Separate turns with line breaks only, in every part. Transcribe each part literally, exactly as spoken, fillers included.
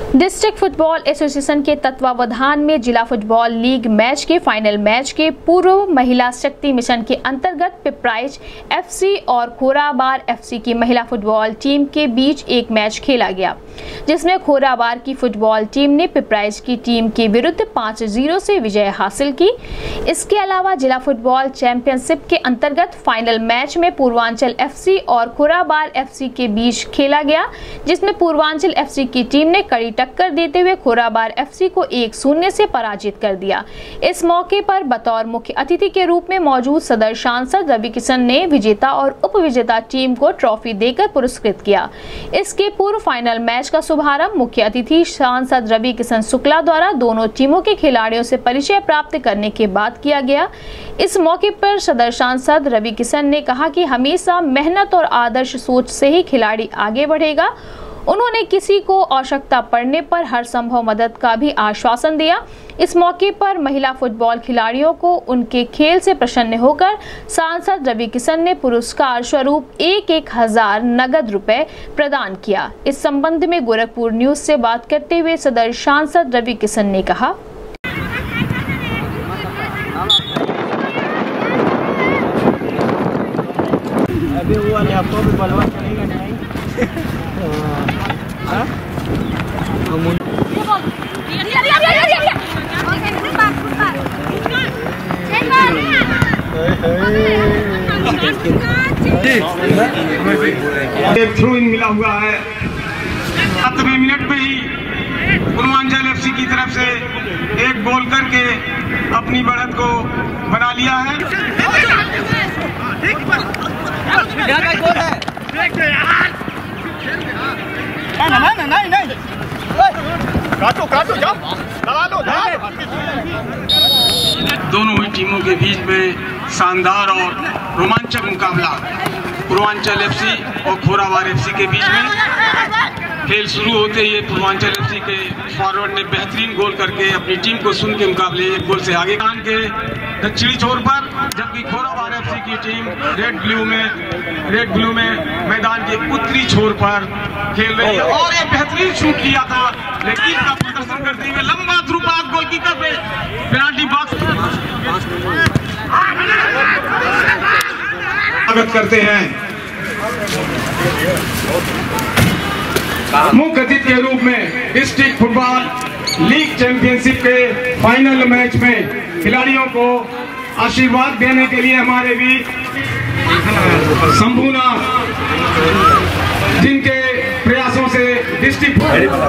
District football association के तत्वावधान में जिला फुटबॉल लीग मैच के फाइनल मैच के पूर्व महिला शक्ति मिशन के अंतर्गत पिपराइच एफसी और खोराबार एफसी की महिला फुटबॉल टीम के बीच एक मैच खेला गया, जिसमें खोराबार की फुटबॉल टीम ने पिपराइच की टीम के विरुद्ध पाँच जीरो से विजय हासिल की। इसके अलावा जिला फुटबॉल चैंपियनशिप के अंतर्गत फाइनल मैच में पूर्वांचल एफसी और खोराबार एफसी के बीच खेला गया, जिसमें पूर्वांचल एफसी की टीम ने कड़ी टक्कर देते हुए खोराबार एफसी को एक शून्य से पराजित कर दिया। इस मौके पर बतौर मुख्य अतिथि के रूप में मौजूद सदर सांसद रवि किशन ने विजेता और उप विजेता टीम को ट्रॉफी देकर पुरस्कृत किया। इसके पूर्व फाइनल मैच का शुभारंभ मुख्य अतिथि सांसद रवि किशन शुक्ला द्वारा दोनों टीमों के खिलाड़ियों से परिचय प्राप्त करने के बाद किया गया। इस मौके पर सदर सांसद रवि किशन ने कहा कि हमेशा मेहनत और आदर्श सोच से ही खिलाड़ी आगे बढ़ेगा। उन्होंने किसी को आवश्यकता पड़ने पर हर संभव मदद का भी आश्वासन दिया। इस मौके पर महिला फुटबॉल खिलाड़ियों को उनके खेल से प्रसन्न होकर सांसद रवि किशन ने पुरस्कार स्वरूप एक एक हजार नगद रुपए प्रदान किया। इस संबंध में गोरखपुर न्यूज से बात करते हुए सदर सांसद रवि किशन ने कहा,
अभी वो लैपटॉप भी बलवा करेगा नहीं। हाँ?
एक थ्रो इन मिला हुआ है। सातवें मिनट में ही पूर्वांचल एफसी की तरफ से एक गोल करके अपनी बढ़त को बना लिया है।
नहीं नहीं नहीं काटो काटो जाओ लगा लो जाओ।
दोनों ही टीमों के बीच में शानदार और रोमांचक मुकाबला पूर्वांचल एफसी और खोराबार एफसी के बीच में। खेल शुरू होते ही पूर्वांचल एफसी के फॉरवर्ड ने बेहतरीन गोल करके अपनी टीम को शून्य के मुकाबले एक गोल से आगे मैदान के दक्षिणी छोर पर, जबकि खोराबार एफसी की टीम रेड ब्लू में रेड ब्लू में मैदान के उत्तरी छोर पर खेल रही है। और एक बेहतरीन शूट किया था, लेकिन का प्रदर्शन करते हुए लंबा थ्रू पास गोलकीपर पे पेनाल्टी बॉक्स स्वागत करते हैं। मुख्य अतिथि के रूप में डिस्ट्रिक्ट फुटबॉल लीग चैंपियनशिप के फाइनल मैच में खिलाड़ियों को आशीर्वाद देने के लिए हमारे भी संपूर्ण जिनके प्रयासों से डिस्ट्रिक्ट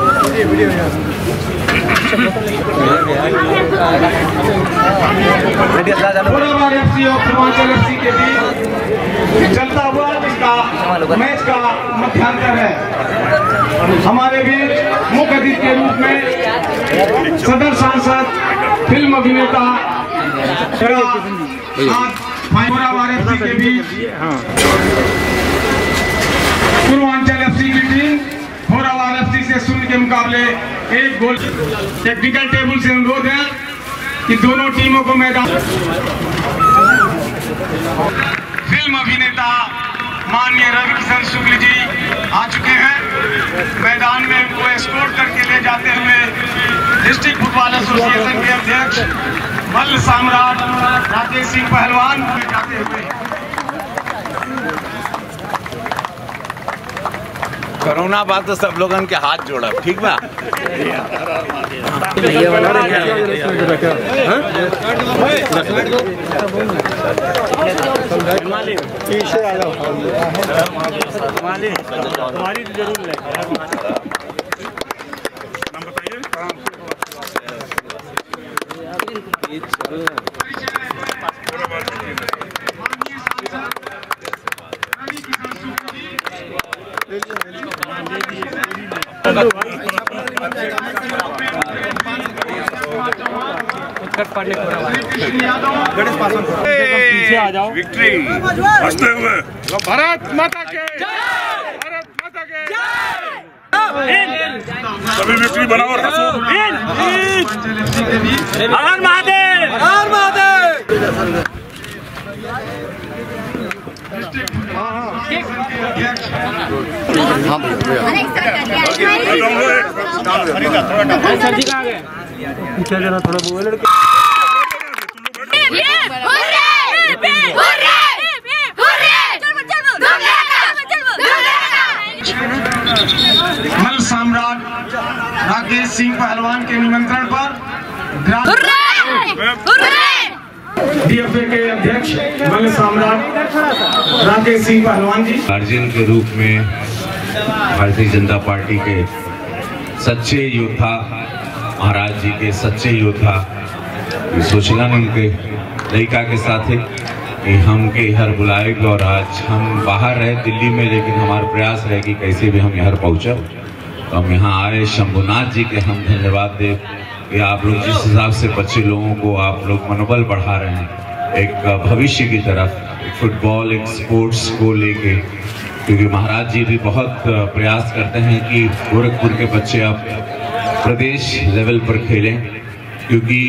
खोराबार एफसी और पूर्वांचल एफसी के बीच चलता हुआ इसका मैच का मध्यांतर है। हमारे बीच मुख्य अतिथि के रूप में सदर सांसद फिल्म अभिनेता खोराबार एफसी के बीच पूर्वांचल एफसी की टीम खोराबार एफसी से शून्य के मुकाबले एक गोल। टेक्निकल टेबल से अनुरोध है कि दोनों टीमों को मैदान। फिल्म अभिनेता माननीय रवि किशन शुक्ल जी आ चुके हैं। मैदान में उनको एस्कॉर्ट करके ले जाते हुए डिस्ट्रिक्ट फुटबॉल एसोसिएशन के अध्यक्ष मल्ल सम्राट राकेश सिंह पहलवान ले जाते हुए।
कोरोना बाद तो सब लोगों के हाथ जोड़ा, ठीक बा।
पीछे आ जाओ, तुम्हारी जरूर लेगा।
पीछे आ जाओ।
विक्ट्री हंसते हुए
भारत माता के भारत माता के
सभी विक्ट्री बनाओ और हंसो।
हर महादेव हर महादेव।
हाँ हाँ
सर जी कहाँ गए? पीछे जरा थोड़ा वो लड़के।
मल सम्राट राकेश सिंह पहलवान के निमंत्रण पर डीएफए के अध्यक्ष मल सम्राट राकेश सिंह पहलवान जी
गार्जियन के रूप में भारतीय जनता पार्टी के सच्चे योद्धा, महाराज जी के सच्चे योद्धा सोचलन उनके लड़का के साथ कि हम के यहाँ बुलाएंगे। और आज हम बाहर रहे दिल्ली में, लेकिन हमारा प्रयास रहे कि कैसे भी हम यहाँ पहुँचे। तो हम यहाँ आए, शंभुनाथ जी के हम धन्यवाद दे कि आप लोग जिस हिसाब से बच्चे लोगों को आप लोग मनोबल बढ़ा रहे हैं एक भविष्य की तरफ, एक फुटबॉल एक स्पोर्ट्स को लेके, क्योंकि महाराज जी भी बहुत प्रयास करते हैं कि गोरखपुर के बच्चे अब प्रदेश लेवल पर खेलें। क्योंकि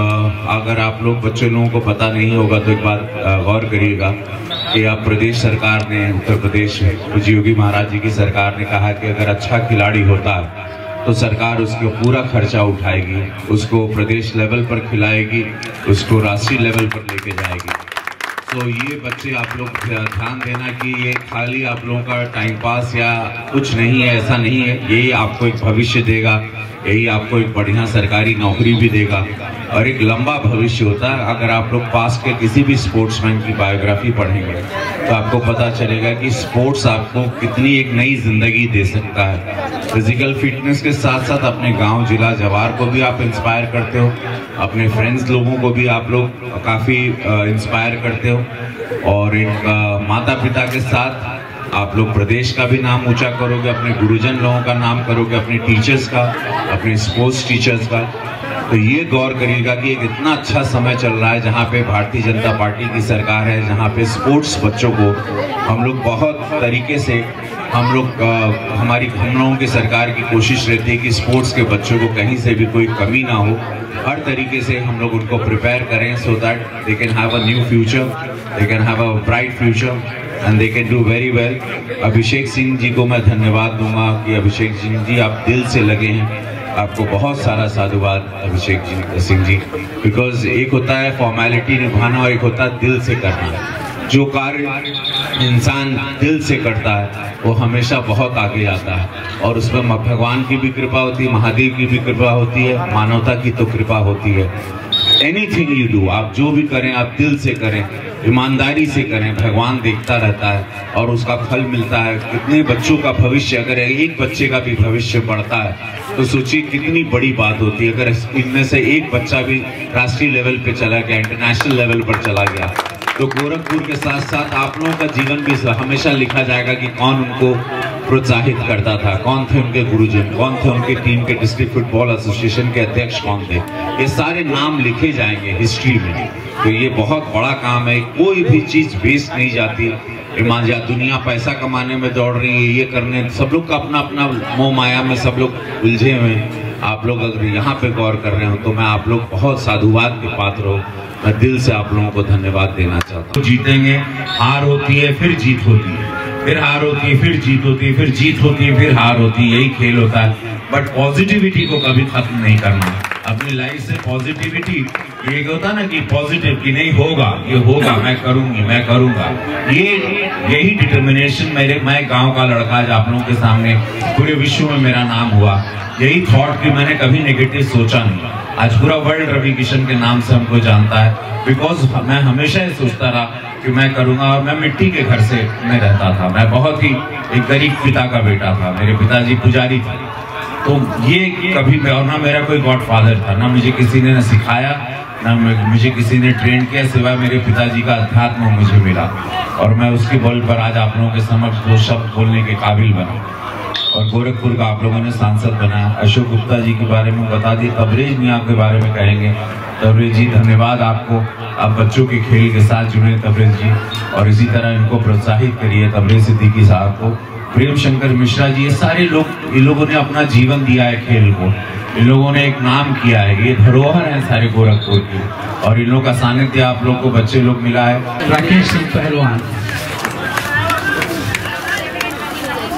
अगर आप लोग बच्चे लोगों को पता नहीं होगा तो एक बार गौर करिएगा कि अब प्रदेश सरकार ने, उत्तर प्रदेश पूज्य योगी महाराज जी की सरकार ने कहा कि अगर अच्छा खिलाड़ी होता है तो सरकार उसका पूरा खर्चा उठाएगी, उसको प्रदेश लेवल पर खिलाएगी, उसको राष्ट्रीय लेवल पर लेके जाएगी। तो ये बच्चे आप लोग ध्यान देना कि ये खाली आप लोगों का टाइम पास या कुछ नहीं है, ऐसा नहीं है। यही आपको एक भविष्य देगा, यही आपको एक बढ़िया सरकारी नौकरी भी देगा और एक लंबा भविष्य होता है। अगर आप लोग पास के किसी भी स्पोर्ट्समैन की बायोग्राफी पढ़ेंगे तो आपको पता चलेगा कि स्पोर्ट्स आपको कितनी एक नई जिंदगी दे सकता है। फिजिकल फिटनेस के साथ साथ अपने गांव, जिला, जवार को भी आप इंस्पायर करते हो, अपने फ्रेंड्स लोगों को भी आप लोग काफ़ी इंस्पायर करते हो और एक माता पिता के साथ आप लोग प्रदेश का भी नाम ऊंचा करोगे, अपने गुरुजन लोगों का नाम करोगे, अपने टीचर्स का, अपने स्पोर्ट्स टीचर्स का। तो ये गौर करिएगा कि एक इतना अच्छा समय चल रहा है जहाँ पे भारतीय जनता पार्टी की सरकार है, जहाँ पे स्पोर्ट्स बच्चों को हम लोग बहुत तरीके से हम लोग हमारी हम लोगों की सरकार की कोशिश रहती है कि स्पोर्ट्स के बच्चों को कहीं से भी कोई कमी ना हो, हर तरीके से हम लोग उनको प्रिपेयर करें so that they can have a new future, they can have a bright future and they can do very well. Abhishek Singh ji को मैं धन्यवाद दूंगा कि अभिषेक सिंह जी आप दिल से लगे हैं, आपको बहुत सारा साधुवाद अभिषेक जी सिंह जी, बिकॉज एक होता है फॉर्मेलिटी निभाना और एक होता है दिल से करना। जो कार्य इंसान दिल से करता है वो हमेशा बहुत आगे जाता है और उसमें भगवान की भी कृपा होती है, महादेव की भी कृपा होती है, मानवता की तो कृपा होती है। एनीथिंग यू डू, आप जो भी करें आप दिल से करें, ईमानदारी से करें, भगवान देखता रहता है और उसका फल मिलता है। कितने बच्चों का भविष्य, अगर एक बच्चे का भी भविष्य बढ़ता है तो सोचिए कितनी बड़ी बात होती है। अगर इनमें से एक बच्चा भी राष्ट्रीय लेवल पे चला गया, इंटरनेशनल लेवल पर चला गया, तो गोरखपुर के साथ साथ आप लोगों का जीवन भी हमेशा लिखा जाएगा कि कौन उनको प्रोत्साहित करता था, कौन थे उनके गुरुजन, कौन थे उनके टीम के, डिस्ट्रिक्ट फुटबॉल एसोसिएशन के अध्यक्ष कौन थे। ये सारे नाम लिखे जाएंगे हिस्ट्री में। तो ये बहुत बड़ा काम है, कोई भी चीज वेस्ट नहीं जाती। ईमान या दुनिया पैसा कमाने में दौड़ रही है, ये करने, सब लोग का अपना अपना मोह माया में सब लोग उलझे हुए हैं। आप लोग अगर यहाँ पे गौर कर रहे हो तो मैं आप लोग बहुत साधुवाद के पात्र हो, मैं दिल से आप लोगों को धन्यवाद देना चाहता हूँ। जीतेंगे, हार होती है फिर जीत होती है, फिर हार होती है फिर जीत होती है, फिर जीत होती है फिर हार होती है, यही खेल होता है। बट पॉजिटिविटी को कभी खत्म नहीं करना, अपनी लाइफ से पॉजिटिविटी, ये होता ना कि पॉजिटिव कि नहीं होगा, ये होगा, मैं करूंगी, मैं करूंगा, ये यही डिटर्मिनेशन मेरे, मैं गांव का लड़का आज आप लोगों के सामने पूरे विश्व में मेरा नाम हुआ, यही थॉट कि मैंने कभी नेगेटिव सोचा नहीं। आज पूरा वर्ल्ड रवि किशन के नाम से हमको जानता है, बिकॉज मैं हमेशा ये सोचता रहा कि मैं करूंगा। और मैं मिट्टी के घर से मैं रहता था, मैं बहुत ही एक गरीब पिता का बेटा था, मेरे पिताजी पुजारी थे। तो ये कभी मैं, और ना मेरा कोई गॉड फादर था, ना मुझे किसी ने ना सिखाया, ना मुझे किसी ने ट्रेन किया, सिवाय मेरे पिताजी का अध्यात्म मुझे मिला और मैं उसके बल पर आज आप लोगों के समक्ष दो शब्द बोलने के काबिल बना और गोरखपुर का आप लोगों ने सांसद बनाया। अशोक गुप्ता जी के बारे में बता दी, तबरेज मियाँ के बारे में कहेंगे। तबरेज जी धन्यवाद आपको, आप बच्चों के खेल के साथ जुड़े तबरेज जी, और इसी तरह इनको प्रोत्साहित करिए। तबरेज सिद्दीकी साहब को, प्रेम शंकर मिश्रा जी, ये सारे लोग, इन लोगों ने अपना जीवन दिया है खेल को, इन लोगों ने एक नाम किया है, ये धरोहर है सारे गोरखपुर की, और इन लोगों का सानिध्य आप लोग को बच्चे लोग मिला है।
राकेश सिंह पहलवान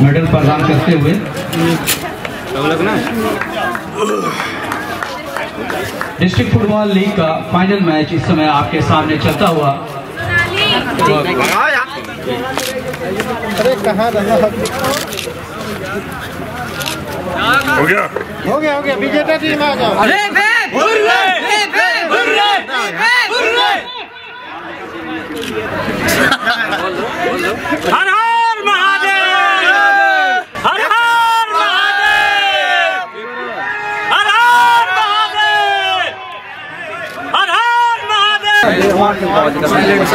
मेडल प्रदान करते हुए डिस्ट्रिक्ट फुटबॉल लीग का फाइनल मैच इस समय आपके सामने चलता हुआ।
अरे कहाँ हो गया हो गया हो गया विजेता टीम आ जाओ। अरे
हर हर महादेव, हर हर महादेव, हर हर महादेव, हर हर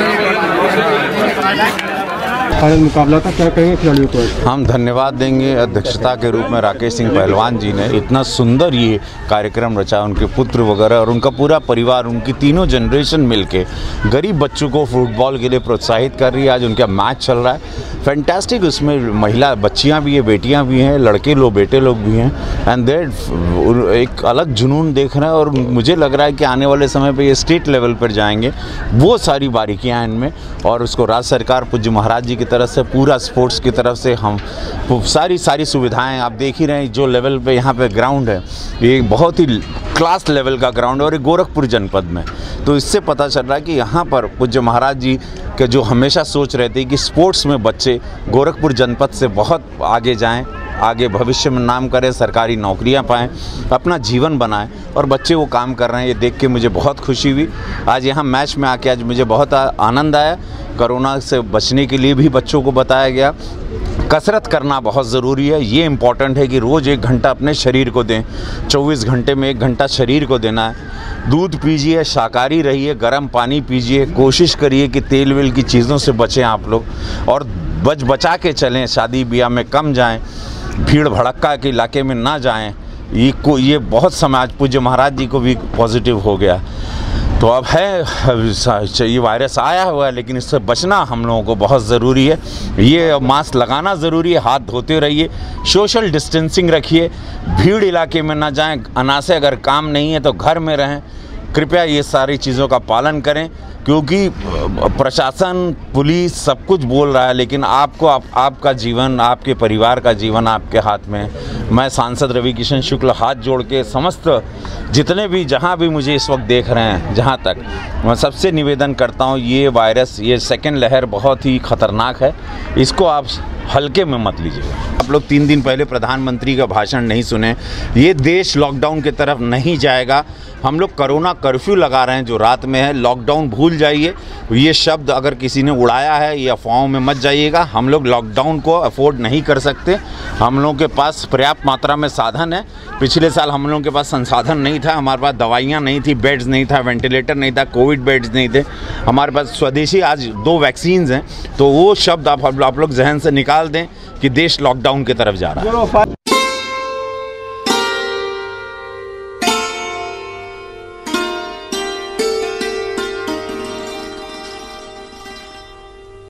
महादेव।
फाइनल मुकाबला था, क्या कहेंगे खिलाड़ियों को?
हम धन्यवाद देंगे अध्यक्षता के रूप में राकेश सिंह पहलवान जी ने। इतना सुंदर ये कार्यक्रम रचा, उनके पुत्र वगैरह और उनका पूरा परिवार, उनकी तीनों जनरेशन मिलके गरीब बच्चों को फुटबॉल के लिए प्रोत्साहित कर रही है। आज उनका मैच चल रहा है, फैंटास्टिक। उसमें महिला बच्चियां भी हैं, बेटियां भी हैं, लड़के लोग बेटे लोग भी हैं, एंड देट एक अलग जुनून देख रहे हैं। और मुझे लग रहा है कि आने वाले समय पर ये स्टेट लेवल पर जाएंगे। वो सारी बारीकियाँ इनमें, और उसको राज्य सरकार पूज्य महाराज जी की तरफ से, पूरा स्पोर्ट्स की तरफ से हम सारी सारी सुविधाएं आप देख ही रहे हैं। जो लेवल पे यहाँ पे ग्राउंड है, ये बहुत ही क्लास लेवल का ग्राउंड है, और ये गोरखपुर जनपद में। तो इससे पता चल रहा है कि यहाँ पर पूज्य महाराज जी के जो हमेशा सोच रहे थे कि स्पोर्ट्स में बच्चे गोरखपुर जनपद से बहुत आगे जाएं, आगे भविष्य में नाम करें, सरकारी नौकरियां पाएं, अपना जीवन बनाएं, और बच्चे वो काम कर रहे हैं। ये देख के मुझे बहुत खुशी हुई। आज यहाँ मैच में आके आज मुझे बहुत आनंद आया। कोरोना से बचने के लिए भी बच्चों को बताया गया, कसरत करना बहुत ज़रूरी है। ये इम्पॉर्टेंट है कि रोज़ एक घंटा अपने शरीर को दें, चौबीस घंटे में एक घंटा शरीर को देना है। दूध पीजिए, शाकाहारी रहिए, गर्म पानी पीजिए, कोशिश करिए कि तेल वेल की चीज़ों से बचें आप लोग, और बच बचा के चलें। शादी ब्याह में कम जाएं, भीड़ भड़क्का के इलाके में ना जाएं। ये को ये बहुत समाज पूज्य महाराज जी को भी पॉजिटिव हो गया। तो अब है, ये वायरस आया हुआ है, लेकिन इससे बचना हम लोगों को बहुत ज़रूरी है। ये मास्क लगाना ज़रूरी है, हाथ धोते रहिए, सोशल डिस्टेंसिंग रखिए, भीड़ इलाके में ना जाएं, अनासे अगर काम नहीं है तो घर में रहें। कृपया ये सारी चीज़ों का पालन करें, क्योंकि प्रशासन, पुलिस सब कुछ बोल रहा है, लेकिन आपको आप, आपका जीवन, आपके परिवार का जीवन आपके हाथ में। मैं सांसद रवि किशन शुक्ल हाथ जोड़ के समस्त जितने भी जहां भी मुझे इस वक्त देख रहे हैं, जहां तक मैं सबसे निवेदन करता हूं, ये वायरस, ये सेकेंड लहर बहुत ही ख़तरनाक है, इसको आप हल्के में मत लीजिएगा। आप लोग तीन दिन पहले प्रधानमंत्री का भाषण नहीं सुने। ये देश लॉकडाउन की तरफ नहीं जाएगा। हम लोग कोरोना कर्फ्यू लगा रहे हैं जो रात में है। लॉकडाउन भूल जाइए, ये शब्द अगर किसी ने उड़ाया है, ये अफवाहों में मत जाइएगा। हम लोग लॉकडाउन को अफोर्ड नहीं कर सकते। हम लोगों के पास पर्याप्त मात्रा में साधन है। पिछले साल हम लोगों के पास संसाधन नहीं था, हमारे पास दवाइयाँ नहीं थी, बेड्स नहीं था, वेंटिलेटर नहीं था, कोविड बेड्स नहीं थे। हमारे पास स्वदेशी आज दो वैक्सीन्स हैं। तो वो शब्द आप आप लोग जहन से निकाल दें कि देश लॉकडाउन की तरफ जा रहा है।